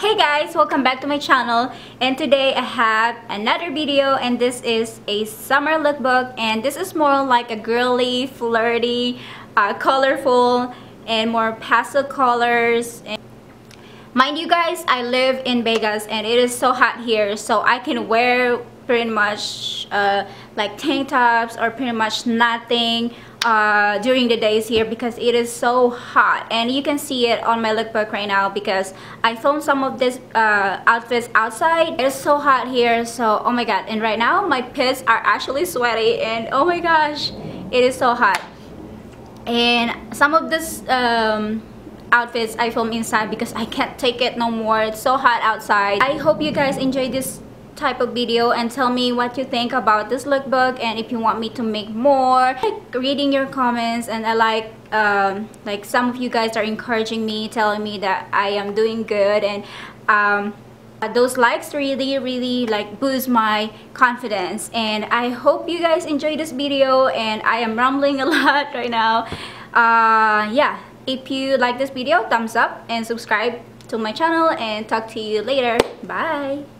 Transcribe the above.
Hey guys, welcome back to my channel, and today I have another video, and this is a summer lookbook, and this is more like a girly, flirty, colorful, and more pastel colors. And mind you guys, I live in Vegas and it is so hot here, so I can wear pretty much like tank tops or pretty much nothing during the days here because it is so hot. And you can see it on my lookbook right now because I filmed some of these outfits outside. It is so hot here, so oh my god. And right now my pits are actually sweaty, and oh my gosh, it is so hot. And some of this outfits I film inside because I can't take it no more. It's so hot outside. I hope you guys enjoy this type of video and tell me what you think about this lookbook, and if you want me to make more. Like reading your comments, and I like some of you guys are encouraging me, telling me that I am doing good, and those likes really like boost my confidence. And I hope you guys enjoy this video, and I am rambling a lot right now. Yeah, if you like this video, thumbs up and subscribe to my channel, and talk to you later. Bye.